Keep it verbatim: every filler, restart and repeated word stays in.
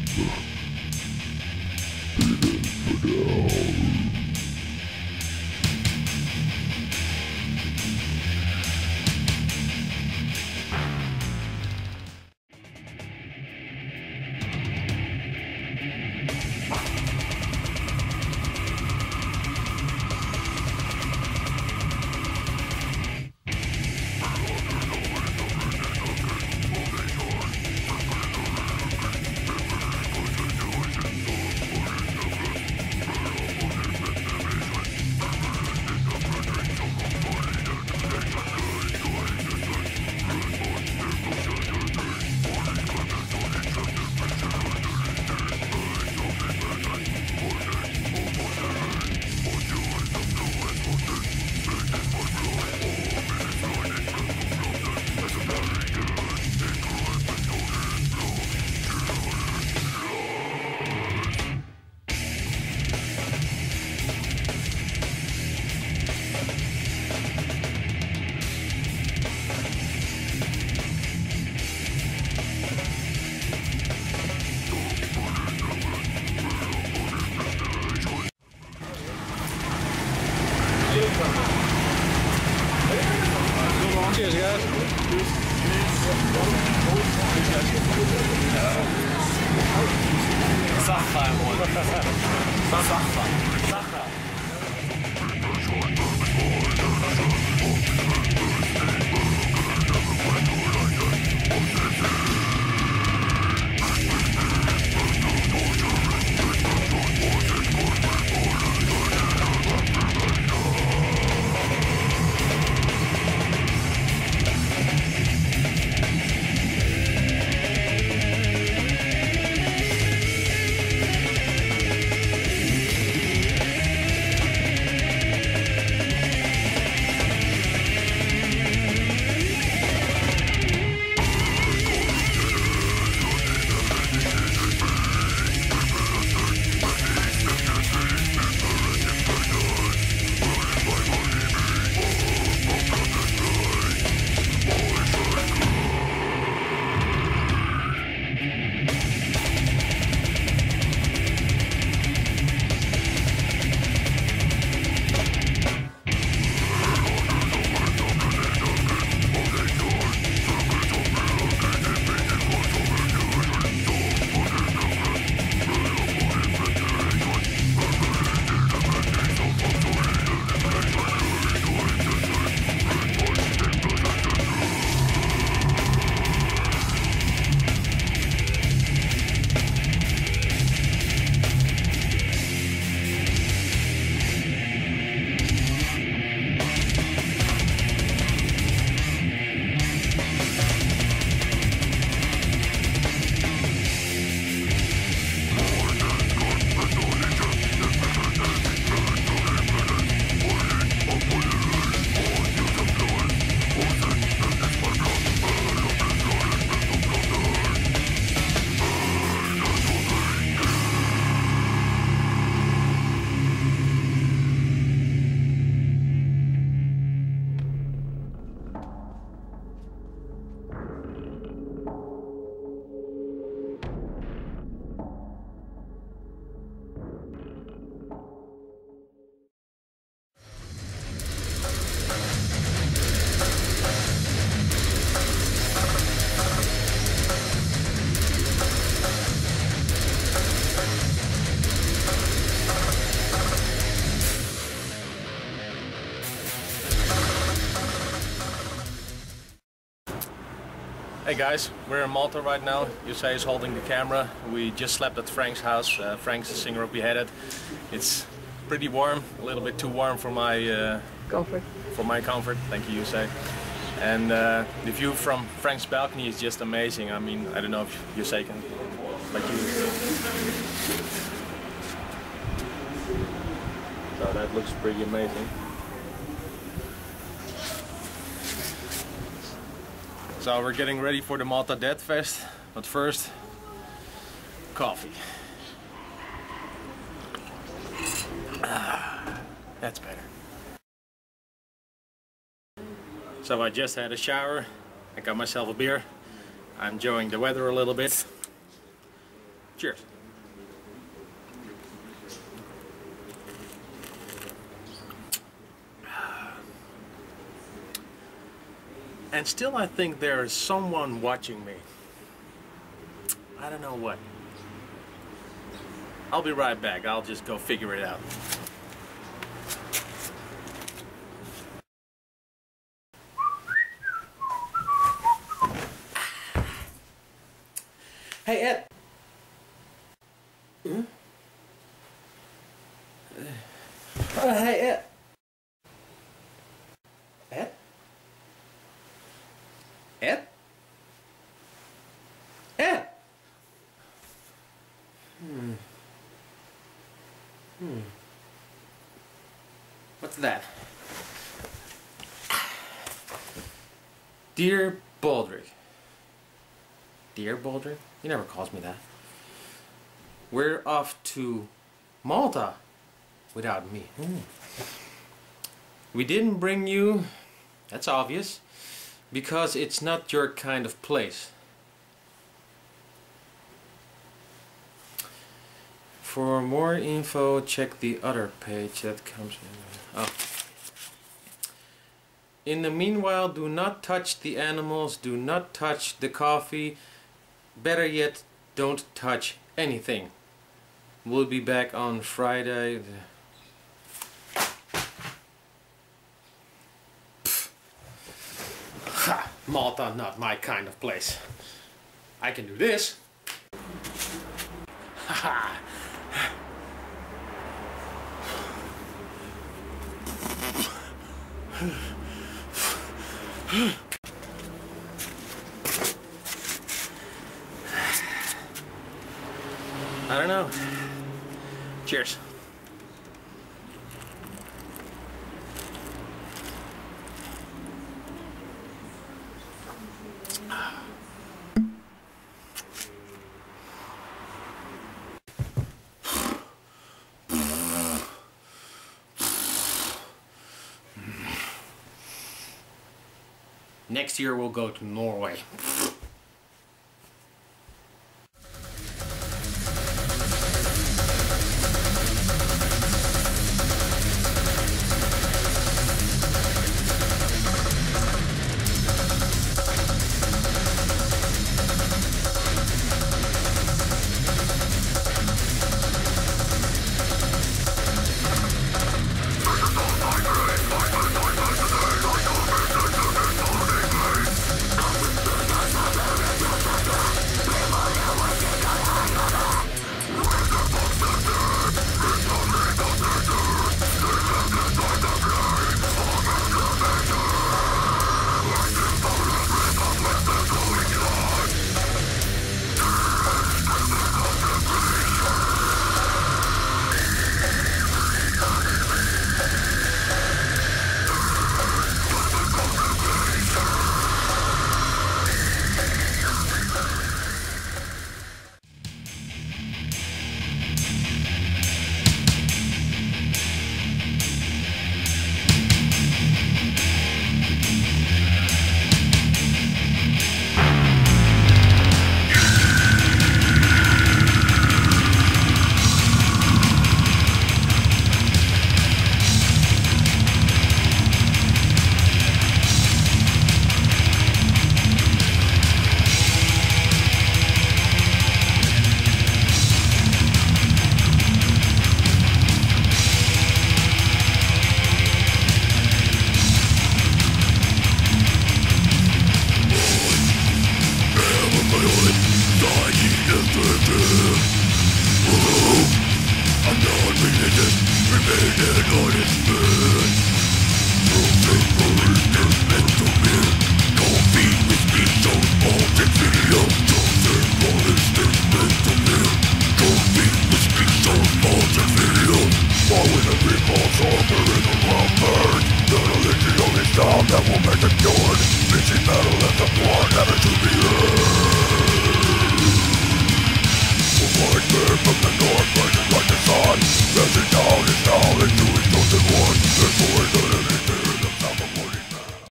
Cheers, guys. Sacha, Sacha. Sacha. Hey guys, we're in Malta right now. Yusei is holding the camera. We just slept at Frank's house. Uh, Frank's the singer of Beheaded. It's pretty warm, a little bit too warm for my uh, comfort. For my comfort, thank you, Yusei. And uh, the view from Frank's balcony is just amazing. I mean, I don't know if Yusei can, but you. So that looks pretty amazing. So we're getting ready for the Malta Death Fest, but first, coffee. Ah, that's better. So I just had a shower, I got myself a beer. I'm enjoying the weather a little bit. Cheers. And still I think there is someone watching me. I don't know what. I'll be right back. I'll just go figure it out. Hey, Ed. Hmm? Uh, hey, Ed. Ed? Ed? Ed? Hmm. Hmm. What's that? Dear Baldric. Dear Baldric? He never calls me that. We're off to Malta without me. Hmm. We didn't bring you, that's obvious, because it's not your kind of place. For more info, check the other page that comes in. Oh. In the meanwhile, do not touch the animals, do not touch the coffee. Better yet, don't touch anything. We'll be back on Friday. Ha! Malta, not my kind of place. I can do this. Ha! I don't know. Cheers. Next year we'll go to Norway. I'm not religious, remain on his bed. No paper is meant to be.